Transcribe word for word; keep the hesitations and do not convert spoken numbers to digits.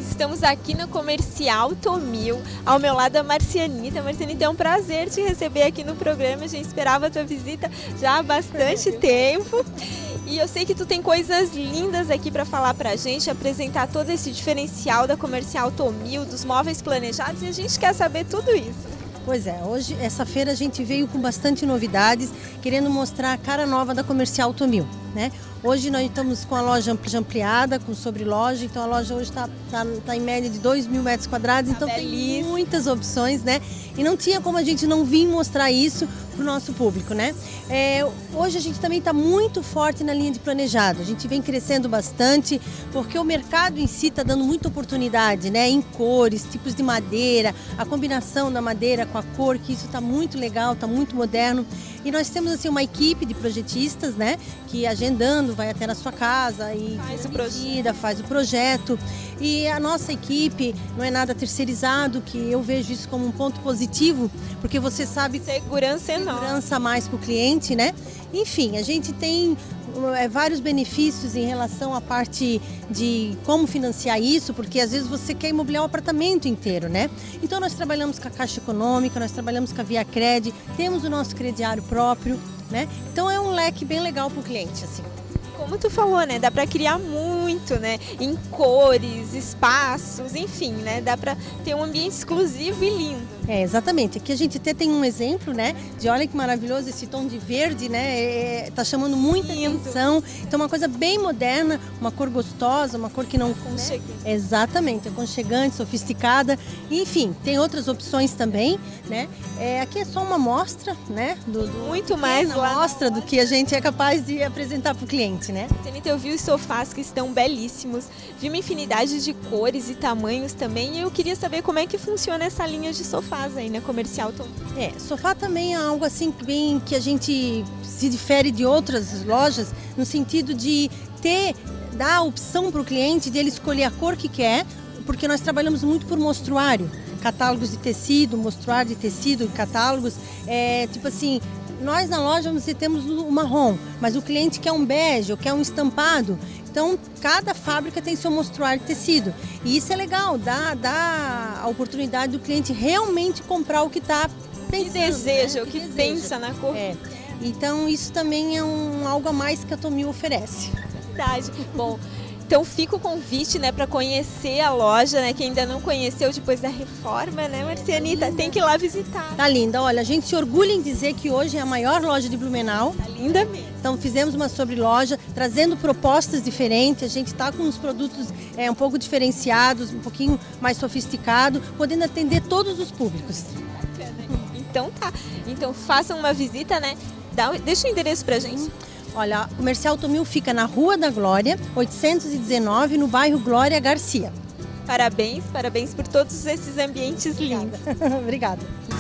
Nós estamos aqui no Comercial Tomil, ao meu lado a Marcianita. Marcianita, é um prazer te receber aqui no programa, a gente esperava a tua visita já há bastante tempo. E eu sei que tu tem coisas lindas aqui para falar pra gente, apresentar todo esse diferencial da Comercial Tomil, dos móveis planejados, e a gente quer saber tudo isso. Pois é, hoje, essa feira a gente veio com bastante novidades, querendo mostrar a cara nova da Comercial Tomil, né? Hoje nós estamos com a loja ampliada, com sobreloja, então a loja hoje está tá, tá em média de dois mil metros quadrados, então tá tem muitas opções, né? E não tinha como a gente não vir mostrar isso para o nosso público, né? É, hoje a gente também está muito forte na linha de planejado, a gente vem crescendo bastante, porque o mercado em si está dando muita oportunidade, né? Em cores, tipos de madeira, a combinação da madeira com a cor, que isso está muito legal, está muito moderno. E nós temos assim uma equipe de projetistas, né? Que agendando, vai até na sua casa e faz o medida, faz o projeto. E a nossa equipe não é nada terceirizado, que eu vejo isso como um ponto positivo, porque você sabe... Segurança enorme. Segurança mais para o cliente, né? Enfim, a gente tem é, vários benefícios em relação à parte de como financiar isso, porque às vezes você quer imobiliar o apartamento inteiro, né? Então nós trabalhamos com a Caixa Econômica, nós trabalhamos com a Via Cred, temos o nosso crediário próprio, né? Então é um leque bem legal para o cliente, assim. Como tu falou, né? Dá para criar muito, né? Em cores, espaços, enfim, né? Dá para ter um ambiente exclusivo e lindo. É, exatamente. Aqui a gente até tem um exemplo, né? De olha que maravilhoso esse tom de verde, né? É, tá chamando muita lindo. atenção. Então uma coisa bem moderna, uma cor gostosa, uma cor que não... Aconchegante. Né? Exatamente, aconchegante, sofisticada. Enfim, tem outras opções também, né? É, aqui é só uma amostra, né? Do, do, muito mais uma amostra do que a gente é capaz de apresentar para o cliente, né? Marcianita, eu vi os sofás que estão belíssimos, vi uma infinidade de cores e tamanhos também, e eu queria saber como é que funciona essa linha de sofás aí na Comercial Tomil. É, sofá também é algo assim bem que a gente se difere de outras lojas, no sentido de ter, dar a opção para o cliente de ele escolher a cor que quer, porque nós trabalhamos muito por mostruário, catálogos de tecido, mostruário de tecido, catálogos, é, tipo assim... Nós na loja vamos dizer, temos o marrom, mas o cliente quer um bege ou quer um estampado. Então, cada fábrica tem seu mostruário de tecido. E isso é legal, dá, dá a oportunidade do cliente realmente comprar o que está pensando. Que deseja, né? o que, que pensa na cor. É. Então, isso também é um, algo a mais que a Tomil oferece. Verdade. Bom... Então fica o convite, né, para conhecer a loja, né, que ainda não conheceu depois da reforma, né, Marcianita? Tem que ir lá visitar. Tá linda, olha, a gente se orgulha em dizer que hoje é a maior loja de Blumenau. Tá linda mesmo. Então fizemos uma sobreloja, trazendo propostas diferentes, a gente está com uns produtos é, um pouco diferenciados, um pouquinho mais sofisticado, podendo atender todos os públicos. Bacana. Então tá, então façam uma visita, né, Dá, deixa o endereço pra gente. Olha, a Comercial Tomil fica na Rua da Glória, oitocentos e dezenove, no bairro Glória Garcia. Parabéns, parabéns por todos esses ambientes lindos. Obrigada.